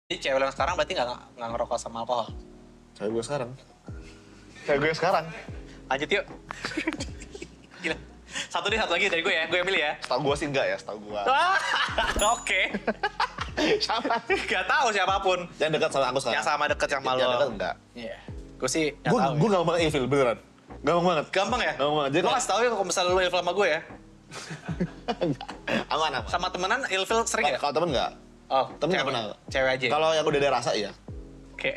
Jadi cewek yang sekarang berarti nggak ngerokok sama alkohol? Cewek gue sekarang. Cewek gue sekarang. Lanjut yuk. Gila. Satu lagi dari gue ya, gue yang milih ya. Setahu gue sih enggak ya, setahu gue. Oke. Siapa? Gak tahu siapapun. Yang dekat sama aku sekarang. Yang sama deket yang malu. Yang dekat enggak. Iya. Gue sih nggak tahu. Gue gampang ilfil beneran. Gampang banget. Gampang ya? Gampang banget. Jadi Lo kasih tau ya kalau misalnya lo ilfil sama gue ya. aman. Sama temenan ilfil sering ya? Kalau temen enggak. Oh, Temen nggak cewek. pernah. Cewek aja. Kalau yang udah ada rasa iya.